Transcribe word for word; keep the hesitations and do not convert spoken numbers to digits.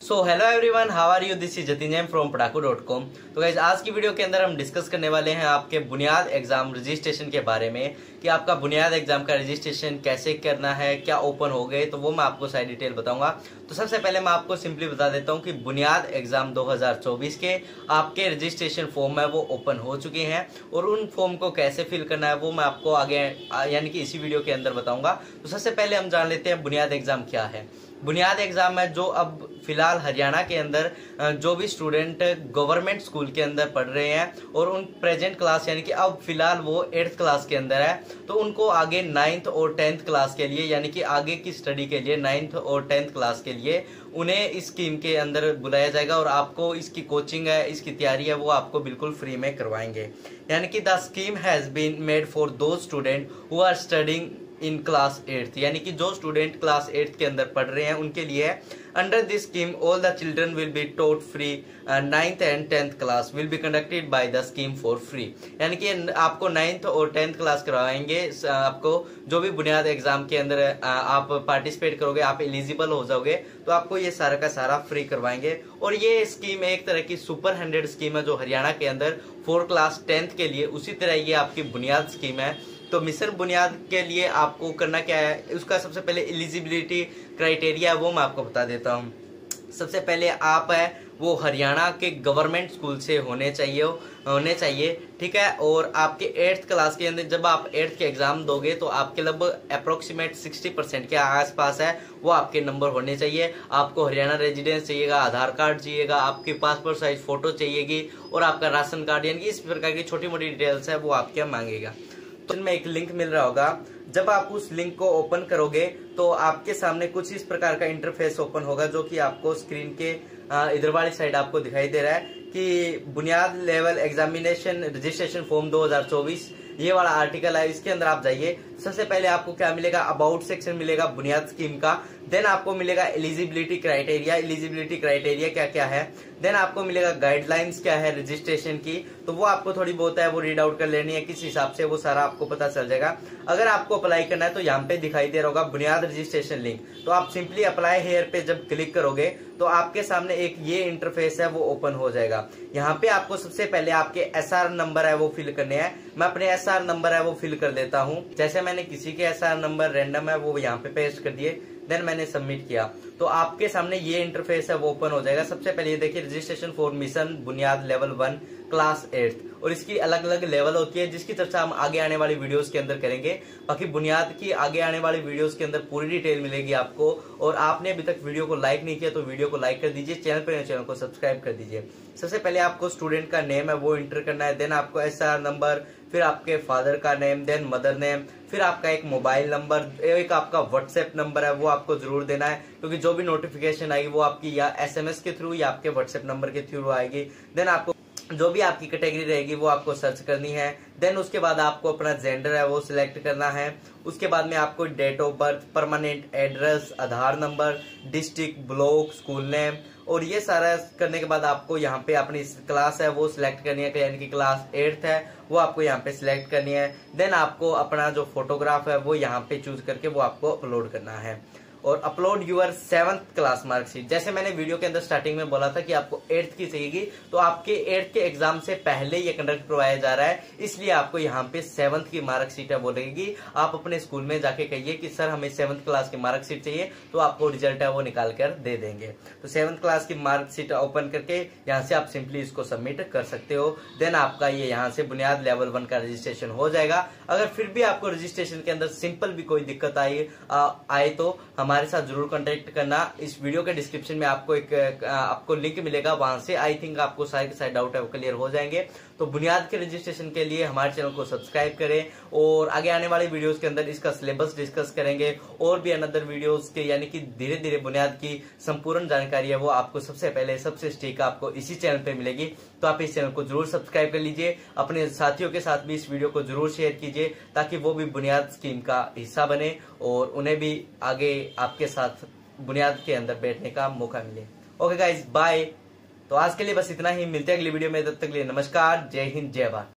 So hello everyone, how are you? This is Jatin Jain from Padhaku dot com. तो guys आज की video के अंदर हम डिस्कस करने वाले हैं आपके बुनियाद एग्जाम रजिस्ट्रेशन के बारे में कि आपका बुनियाद एग्जाम का रजिस्ट्रेशन कैसे करना है, क्या ओपन हो गए, तो वो मैं आपको सारी डिटेल बताऊंगा। तो सबसे पहले मैं आपको सिंपली बता देता हूं कि बुनियाद एग्जाम दो हज़ार चौबीस के आपके रजिस्ट्रेशन फॉर्म है वो ओपन हो चुके हैं और उन फॉर्म को कैसे फिल करना है वो मैं आपको आगे यानी कि इसी वीडियो के अंदर बताऊंगा। तो सबसे पहले हम जान लेते हैं बुनियाद एग्जाम क्या है। बुनियाद एग्जाम है जो अब फिलहाल हरियाणा के अंदर जो भी स्टूडेंट गवर्नमेंट स्कूल के अंदर पढ़ रहे हैं और उन प्रेजेंट क्लास यानी कि अब फिलहाल वो एट्थ क्लास के अंदर है, तो उनको आगे नाइन्थ और टेंथ क्लास के लिए यानी कि आगे की स्टडी के लिए नाइन्थ और टेंथ क्लास के लिए उन्हें इस स्कीम के अंदर बुलाया जाएगा और आपको इसकी कोचिंग है, इसकी तैयारी है वो आपको बिल्कुल फ्री में करवाएंगे। यानी कि the scheme has been made for those student who are studying in class eighth, यानी कि जो स्टूडेंट क्लास एट्थ के अंदर पढ़ रहे हैं उनके लिए है। Under this scheme all the children will be taught free, ninth and tenth class will be conducted by the scheme for free. यानी कि आपको नाइन्थ और टेंथ क्लास करवाएंगे। आपको जो भी बुनियाद एग्जाम के अंदर आप पार्टिसिपेट करोगे, आप एलिजिबल हो जाओगे, तो आपको ये सारा का सारा फ्री करवाएंगे। और ये स्कीम एक तरह की सुपर हंड्रेड स्कीम है जो हरियाणा के अंदर फोर क्लास टेंथ के लिए, उसी तरह ये आपकी बुनियाद स्कीम है। तो मिशन बुनियाद के लिए आपको करना क्या है, उसका सबसे पहले एलिजिबिलिटी क्राइटेरिया है वो मैं आपको बता देता हूँ। सबसे पहले आप है वो हरियाणा के गवर्नमेंट स्कूल से होने चाहिए होने चाहिए ठीक है। और आपके एट्थ क्लास के अंदर जब आप एट्थ के एग्जाम दोगे तो आपके लगभग अप्रोक्सीमेट सिक्सटी परसेंट के आसपास है वो आपके नंबर होने चाहिए। आपको हरियाणा रेजिडेंस चाहिएगा, आधार कार्ड चाहिएगा, आपकी पासपोर्ट साइज फोटो चाहिएगी और आपका राशन कार्ड, यानी कि इस प्रकार की छोटी मोटी डिटेल्स है वो आपके मांगेगा। तो इनमें एक लिंक मिल रहा होगा, जब आप उस लिंक को ओपन करोगे तो आपके सामने कुछ इस प्रकार का इंटरफेस ओपन होगा जो कि आपको स्क्रीन के इधर वाली साइड आपको दिखाई दे रहा है कि बुनियाद लेवल एग्जामिनेशन रजिस्ट्रेशन फॉर्म दो हज़ार चौबीस, ये वाला आर्टिकल है। इसके अंदर आप जाइए, सबसे पहले आपको क्या मिलेगा, अबाउट सेक्शन मिलेगा बुनियाद स्कीम का। देन आपको मिलेगा एलिजिबिलिटी क्राइटेरिया। एलिजिबिलिटी क्राइटेरिया क्या क्या है। देन आपको मिलेगा गाइडलाइंस क्या है रजिस्ट्रेशन की, तो वो आपको थोड़ी बहुत है वो रीड आउट कर लेनी है, किस हिसाब से वो सारा आपको पता चल जाएगा। अगर आपको अप्लाई करना है तो यहाँ पे दिखाई दे रहा होगा बुनियाद रजिस्ट्रेशन लिंक, तो आप सिंपली अप्लाई हेयर पे जब क्लिक करोगे तो आपके सामने एक ये इंटरफेस है वो ओपन हो जाएगा। यहाँ पे आपको सबसे पहले आपके एस आर नंबर है वो फिल करने हैं। मैं अपने एस आर नंबर है वो फिल कर देता हूँ। जैसे मैंने किसी के एस आर नंबर रैंडम है वो यहाँ पे पेस्ट कर दिए, देन मैंने सबमिट किया तो आपके सामने ये इंटरफेस है वो ओपन हो जाएगा। सबसे पहले ये देखिए registration for mission Buniyaad level one class eighth, और इसकी अलग अलग लेवल होती है जिसकी चर्चा हम आगे आने वाली वीडियोस के अंदर करेंगे। बाकी बुनियाद की आगे आने वाली वीडियोस के अंदर पूरी डिटेल मिलेगी आपको। और आपने अभी तक वीडियो को लाइक नहीं किया तो वीडियो को लाइक कर दीजिए, चैनल पर चैनल को सब्सक्राइब कर दीजिए। सबसे पहले आपको स्टूडेंट का नेम है वो इंटर करना है, देन आपको एस आर नंबर, फिर आपके फादर का नेम, देन मदर नेम, फिर आपका एक मोबाइल नंबर, एक आपका व्हाट्सएप नंबर है वो आपको जरूर देना है, क्योंकि जो भी नोटिफिकेशन आएगी वो आपकी या एसएमएस के थ्रू या आपके व्हाट्सएप नंबर के थ्रू आएगी। देन आपको जो भी आपकी कैटेगरी रहेगी वो आपको सर्च करनी है। देन उसके बाद आपको अपना जेंडर है वो सिलेक्ट करना है। उसके बाद में आपको date of birth, permanent address, Aadhaar number, district, block, school name, और ये सारा करने के बाद आपको यहाँ पे अपनी क्लास है वो सिलेक्ट करनी है, यानी कि क्लास एट्थ है वो आपको यहाँ पे सिलेक्ट करनी है। देन आपको अपना जो फोटोग्राफ है वो यहाँ पे चूज करके वो आपको अपलोड करना है और upload your seventh class marksheet. जैसे मैंने वीडियो के अंदर स्टार्टिंग में बोला था कि आपको एट्थ की चाहिएगी, तो आपके एट्थ के एग्जाम से पहले ये कंडक्ट करवाया जा रहा है, इसलिए आपको यहाँ पे सेवंथ की मार्कशीट है वो लगेगी। आप अपने स्कूल में जाके कहिए कि सर हमें सेवंथ क्लास की मार्कशीट चाहिए, तो आपको रिजल्ट है वो निकाल कर दे देंगे। तो सेवंथ क्लास की मार्कशीट ओपन करके यहाँ से आप सिंपली इसको सबमिट कर सकते हो। देन आपका ये यहाँ से बुनियाद लेवल वन का रजिस्ट्रेशन हो जाएगा। अगर फिर भी आपको रजिस्ट्रेशन के अंदर सिंपल भी कोई दिक्कत आई आए तो हमारे साथ जरूर कांटेक्ट करना। इस वीडियो के डिस्क्रिप्शन में आपको एक आपको लिंक मिलेगा, वहां से आई थिंक आपको सारे के सारे डाउट है वो क्लियर हो जाएंगे। तो बुनियाद के रजिस्ट्रेशन के लिए हमारे चैनल को सब्सक्राइब करें और आगे आने वाली वीडियोस के अंदर इसका सिलेबस डिस्कस करेंगे और भी अनदर वीडियोस के, यानी कि धीरे धीरे बुनियाद की संपूर्ण जानकारी है वो आपको सबसे पहले सबसे स्टीक आपको इसी चैनल पे मिलेगी। तो आप इस चैनल को जरूर सब्सक्राइब कर लीजिए, अपने साथियों के साथ भी इस वीडियो को जरूर शेयर कीजिए ताकि वो भी बुनियाद स्कीम का हिस्सा बने और उन्हें भी आगे आपके साथ बुनियाद के अंदर बैठने का मौका मिले। Okay guys, bye. तो आज के लिए बस इतना ही, मिलते हैं अगली वीडियो में, तब तक के लिए नमस्कार, जय हिंद, जय भारत।